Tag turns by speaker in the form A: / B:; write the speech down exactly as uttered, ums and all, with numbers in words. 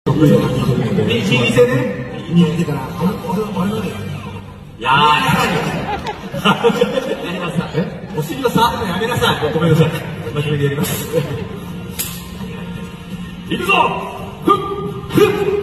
A: にせね。にせから、俺、俺ので。いやー、やりました。えお尻を触るのやめなさい。ごめんなさい。真面目にやります。いくぞふっふっ